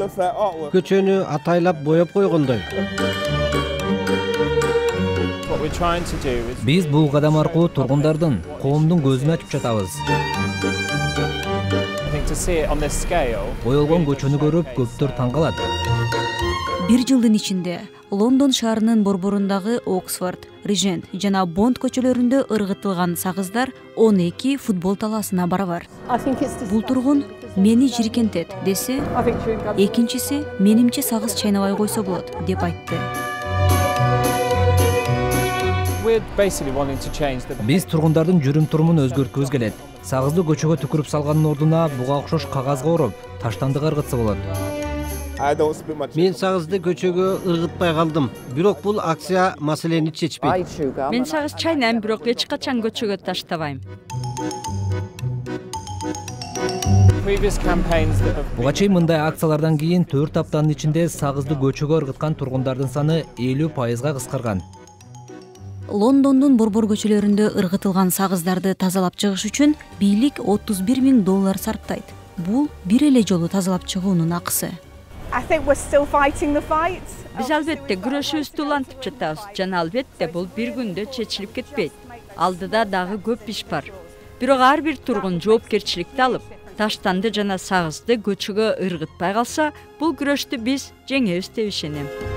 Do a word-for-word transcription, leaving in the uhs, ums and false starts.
Көчөнү атайлап бояп койгондой. Биз бул кадам аркылуу тургундардын, коомдун көзүн ачып жатабыз. Боелгон көчөнү көрүп көптөр таң калат. Бир жылдын ичинде Лондон шаарынын борборундагы Оксфорд, Рижент жана Бонд көчөлөрүндө ыргытылган сагыздар он эки футбол талаасына барабар. Бул тургун мени жиркентет десе, экинчиси менимче сагыз чайнабай койсо болот деп айтты. Биз тургундардын жүрүм-турумун өзгөрткүбүз келет. Сагызды көчөгө түкүрүп салгандын ордуна буга окшош кагазга ороп, таштандык ыргытса болот. Мен сагызды көчөгө ыргытпай калдым. Бирок бул акция маселени чечпейт. Мен сагыз чайнайм, бирок эч качан көчөгө таштабайм. Буга чейин мындай акциялардан кийин төрт аптанын ичинде сагызды көчөгө ыргыткан тургундардын саны элүү пайызга кыскарган. Лондондун борбор көчөлөрүндө ыргытылган сагыздарды тазалап чыгыш үчүн бийлик отуз бир миң доллар сарптайт. Бул бир эле жолу тазалап чыгуунун акысы. Биз албетте күрөшүбүздү улантып жатабыз. Жана албетте бул бир күндө чечилип кетпейт. Алдыда дагы көп иш бар. Бирок ар бир тургун жоопкерчиликти алып, таштанды жана сагызды көчөгө ыргытпай калса, бул күрөштү биз жеңебиз деп ишенем.